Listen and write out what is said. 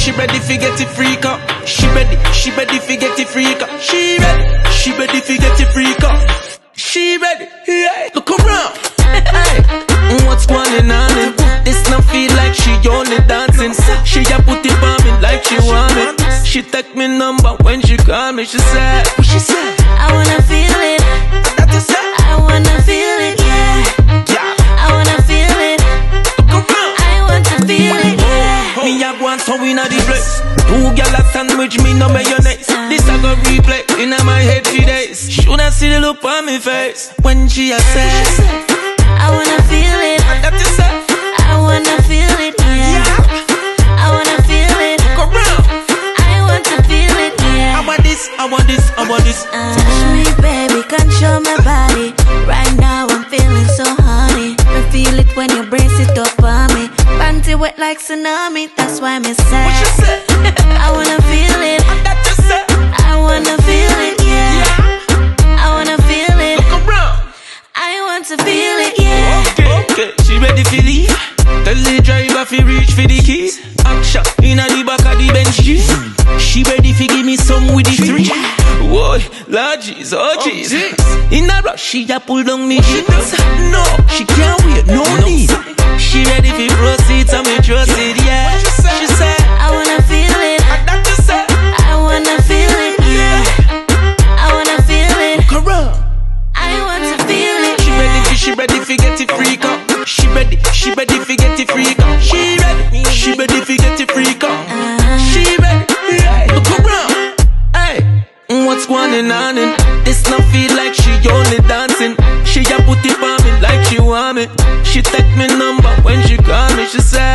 she ready fi get it freak up. She ready fi get it freak up. She ready fi get it freak up. She ready, yeah. Look around. Hey, what's going on? This not feel like she only dancing. She a put it on me like she want it. She take me number when she call me. She said, what she said? I wanna feel it. That you said? I wanna feel it, yeah. I wanna feel it. Look around. I want to feel it, yeah. Me have one so inna the place. Two gyal a sandwich me no mayonnaise. This I go replay inna my head for days. Shoulda see the look on me face when she a say, I wanna feel it. that you said? I wanna feel it, yeah. I wanna feel it. Go round. I want to feel it, yeah. I want this, I want this, I want this. Touch me, baby, control my body. Right now I'm feeling so honey. I feel it when you brace it up on me. Panty wet like tsunami, that's why me say, What you say? I wanna feel it. That you said? I wanna feel it, yeah. I wanna feel it. Look around. I want to feel it, yeah. Okay, she ready for leave. Tell the driver fi reach for the keys. Action inna the back of the Benz G. She ready fi give me some with the three. Whoa, Lord jeez, oh jeez. In a rush, she a pull down me sheets. No, she can't wait, no need. She ready fi proceed, so me trust it, yeah. She said, I wanna feel it. that you said? I wanna feel it, yeah. I wanna feel it. Come around. I want to feel it. She ready fi get it freak up. She ready fi get it freak up. She ready fi get it freak up. She ready, yeah. Look around. Hey, what's going on? This not feel like she only dancing. She a put it on me like she want me. She take me number when she call me. She say,